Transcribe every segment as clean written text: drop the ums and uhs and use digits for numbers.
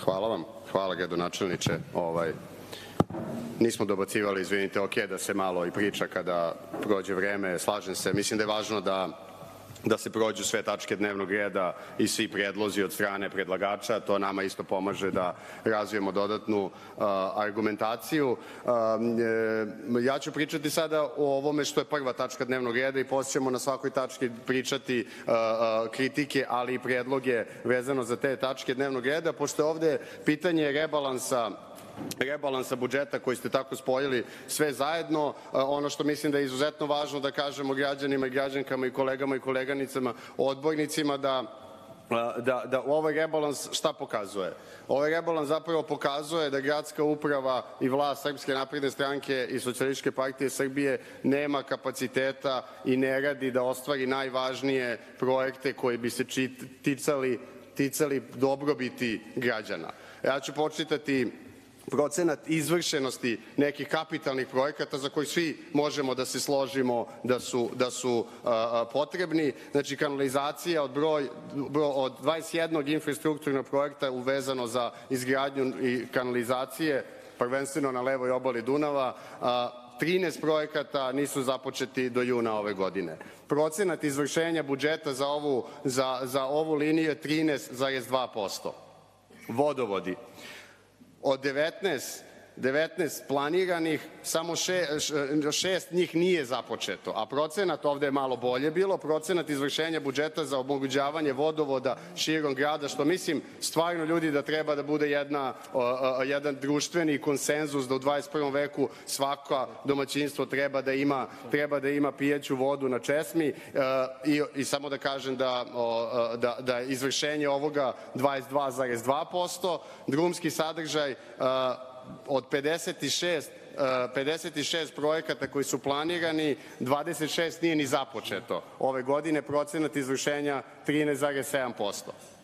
Hvala vam. Hvala, gradonačelniče. Nismo dobacivali, izvinite, ok, da se malo i priča kada prođe vreme, slažem se. Mislim da je važno da se prođu sve tačke dnevnog reda i svi predlozi od strane predlagača. To nama isto pomaže da razvijemo dodatnu argumentaciju. Ja ću pričati sada o ovome što je prva tačka dnevnog reda i poslije ćemo na svakoj tački pričati kritike, ali i predloge vezano za te tačke dnevnog reda. Pošto je ovde pitanje rebalansa budžeta koji ste tako spojili sve zajedno, ono što mislim da je izuzetno važno da kažemo građanima i građankama i kolegama i koleganicama, odbornicima, da ovaj rebalans šta pokazuje? Ovaj rebalans zapravo pokazuje da gradska uprava i vlast Srpske napredne stranke i Socijalističke partije Srbije nema kapaciteta i ne radi da ostvari najvažnije projekte koji bi se ticali dobrobiti građana. Ja ću pročitati procenat izvršenosti nekih kapitalnih projekata za koji svi možemo da se složimo da su potrebni. Znači, kanalizacija od 21 infrastrukturnog projekta uvezano za izgradnju i kanalizacije, prvenstveno na levoj obali Dunava, 13 projekata nisu započeti do juna ove godine. Procenat izvršenja budžeta za ovu liniju je 13,2%. Vodovodi. Od 19 planiranih, samo 6 njih nije započeto, a procenat, ovde je malo bolje bilo, procenat izvršenja budžeta za omogućavanje vodovoda širom grada, što mislim stvarno, ljudi, da treba da bude jedan društveni konsenzus da u 21. veku svako domaćinstvo treba da ima pijeću vodu na česmi. I samo da kažem da je izvršenje ovoga 22,2%, drumski sadržaj od 56 projekata koji su planirani, 26 nije ni započeto. Ove godine procenat izvršenja 13,7%.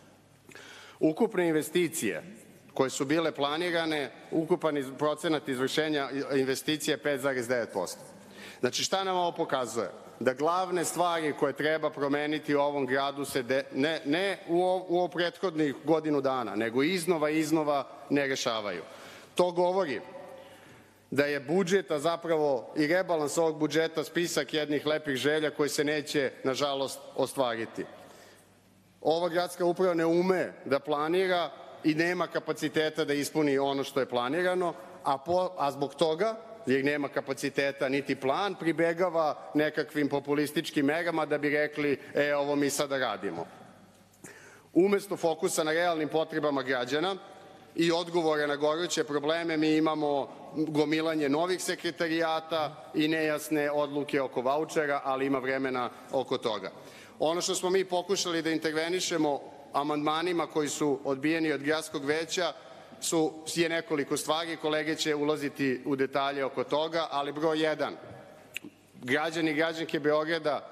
Ukupne investicije koje su bile planirane, ukupan procenat izvršenja investicije je 5,9%. Znači, šta nam ovo pokazuje? Da glavne stvari koje treba promeniti u ovom gradu se ne u prethodnih godinu dana, nego iznova ne rešavaju. To govori da je budžet, a zapravo i rebalans ovog budžeta, spisak jednih lepih želja koji se neće, nažalost, ostvariti. Ova gradska uprava ne ume da planira i nema kapaciteta da ispuni ono što je planirano, a zbog toga, jer nema kapaciteta niti plan, pribegava nekakvim populističkim merama da bi rekli ovo mi sada radimo. Umesto fokusa na realnim potrebama građana i odgovore na goruće probleme, mi imamo gomilanje novih sekretarijata i nejasne odluke oko vaučera, ali ima vremena oko toga. Ono što smo mi pokušali da intervenišemo amandmanima koji su odbijeni od gradskog veća je nekoliko stvari. Kolege će ulaziti u detalje oko toga, ali broj 1. Građani i građanke Beograda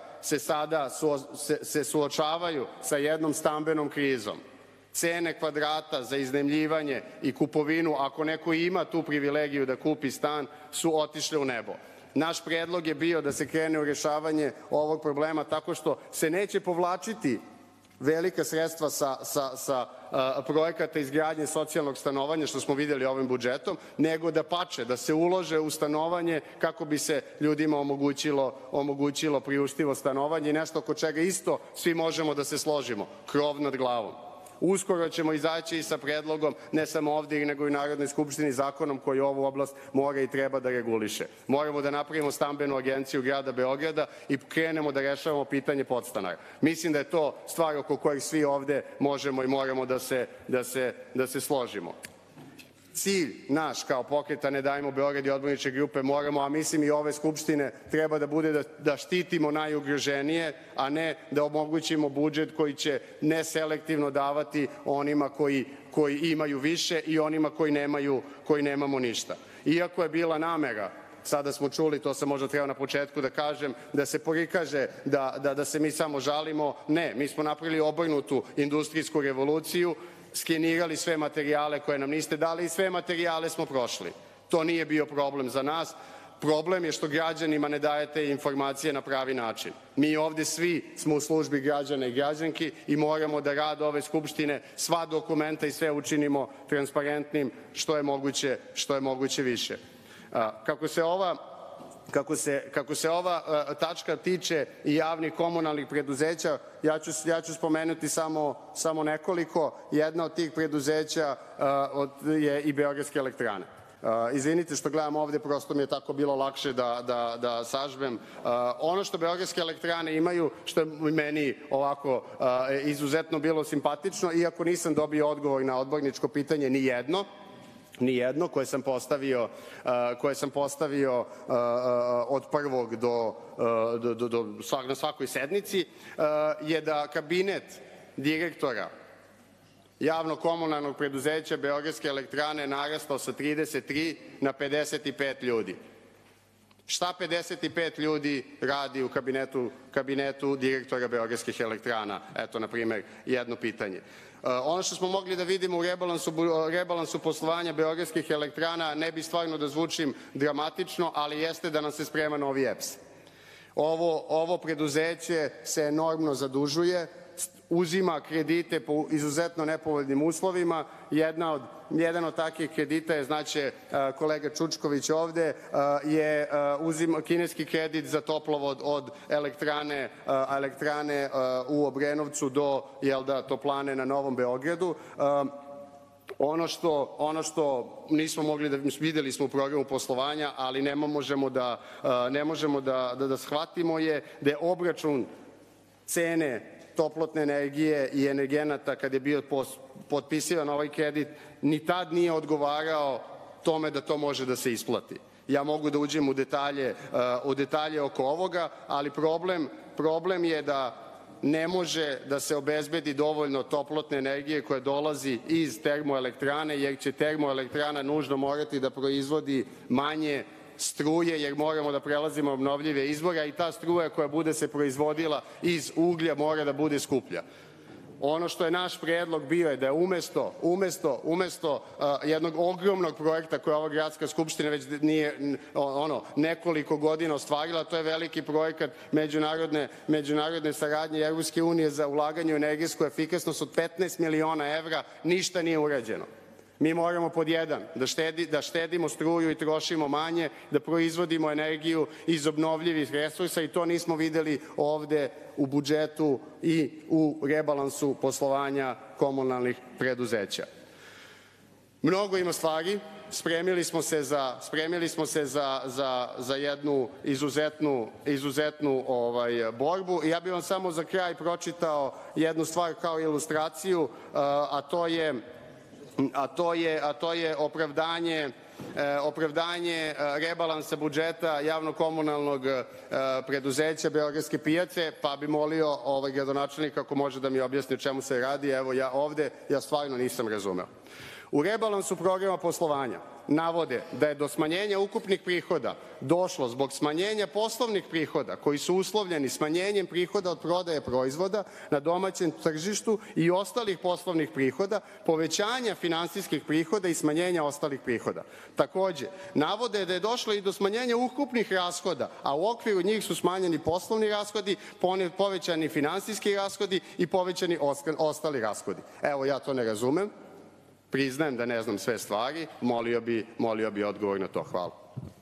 se suočavaju sa jednom stambenom krizom. Cene kvadrata za iznajmljivanje i kupovinu, ako neko ima tu privilegiju da kupi stan, su otišle u nebo. Naš predlog je bio da se krene u rešavanje ovog problema tako što se neće povlačiti velika sredstva sa projekata izgradnje socijalnog stanovanja, što smo videli ovim budžetom, nego da se ulože u stanovanje kako bi se ljudima omogućilo priuštivo stanovanje i nešto oko čega isto svi možemo da se složimo, krov nad glavom. Uskoro ćemo izaći i sa predlogom, ne samo ovde, nego i u Narodnoj skupštini, zakonom koji ovu oblast mora i treba da reguliše. Moramo da napravimo stambenu agenciju grada Beograda i krenemo da rešavamo pitanje podstanara. Mislim da je to stvar oko kojih svi ovde možemo i moramo da se složimo. Cilj naš kao Pokreta Ne davimo Beograd i odborničke grupe moramo, a mislim i ove Skupštine, treba da bude da štitimo najugroženije, a ne da omogućimo budžet koji će neselektivno davati onima koji imaju više i onima koji nemamo ništa. Iako je bila namera, sada smo čuli, to sam možda trebao na početku da kažem, da se prikaže da se mi samo žalimo, ne, mi smo napravili obrnutu industrijsku revoluciju, skenirali sve materijale koje nam niste dali i sve materijale smo prošli. To nije bio problem za nas. Problem je što građanima ne dajete informacije na pravi način. Mi ovde svi smo u službi građana i građanki i moramo da rad ove Skupštine, sva dokumenta i sve učinimo transparentnim što je moguće više. Kako se ova tačka tiče i javnih komunalnih preduzeća, ja ću spomenuti samo nekoliko. Jedna od tih preduzeća je i Beogradske elektrane. Izvinite što gledam ovde, prosto mi je tako bilo lakše da sažmem. Ono što Beogradske elektrane imaju, što je meni ovako izuzetno bilo simpatično, iako nisam dobio odgovor na odborničko pitanje nijedno koje sam postavio od prvog na svakoj sednici, je da kabinet direktora javnog komunalnog preduzeća Beogradske elektrane narastao sa 33 na 55 ljudi. Šta 55 ljudi radi u kabinetu direktora Beogradskih elektrana? Eto, na primer, jedno pitanje. Ono što smo mogli da vidimo u rebalansu poslovanja Beogradskih elektrana, ne bi stvarno da zvučim dramatično, ali jeste da nam se sprema novi EPS. Ovo preduzeće se enormno zadužuje, uzima kredite po izuzetno nepovoljnim uslovima. Jedan od takvih kredita je, znaće kolega Čučković ovde, je kineski kredit za toplovod od elektrane u Obrenovcu do toplane na Novom Beogradu. Ono što nismo mogli da videli smo u programu poslovanja, ali ne možemo da shvatimo je da je obračun cene toplotne energije i energenata kad je bio potpisivan ovaj kredit, ni tad nije odgovarao tome da to može da se isplati. Ja mogu da uđem u detalje oko ovoga, ali problem je da ne može da se obezbedi dovoljno toplotne energije koja dolazi iz termoelektrane, jer će termoelektrana nužno morati da proizvodi manje struje, jer moramo da prelazimo obnovljive izvore, a i ta struja koja bude se proizvodila iz uglja mora da bude skuplja. Ono što je naš predlog bio je da umesto jednog ogromnog projekta koje ova gradska skupština već nije nekoliko godina ostvarila, to je veliki projekat međunarodne saradnje Evropske unije za ulaganje u energetsku efikasnost od 15 miliona evra, ništa nije urađeno. Mi moramo pod jedan da štedimo struju i trošimo manje, da proizvodimo energiju iz obnovljivih resursa i to nismo videli ovde u budžetu i u rebalansu poslovanja komunalnih preduzeća. Mnogo ima stvari. Spremili smo se za jednu izuzetnu borbu i ja bih vam samo za kraj pročitao jednu stvar kao ilustraciju, a to je opravdanje rebalansa budžeta javnog komunalnog preduzeća Beogradske pijace, pa bi molio gradonačelnika ako može da mi objasni o čemu se radi. Evo, ja stvarno nisam razumeo. U rebalansu programa poslovanja navode da je do smanjenja ukupnih prihoda došlo zbog smanjenja poslovnih prihoda koji su uslovljeni smanjenjem prihoda od prodaje proizvoda na domaćem tržištu i ostalih poslovnih prihoda, povećanja finansijskih prihoda i smanjenja ostalih prihoda. Takođe, navode da je došlo i do smanjenja ukupnih rashoda, a u okviru njih su smanjeni poslovni rashodi, povećani finansijski rashodi i povećani ostali rashodi. Evo, ja to ne razumem. Priznajem da ne znam sve stvari, molio bi odgovor na to. Hvala.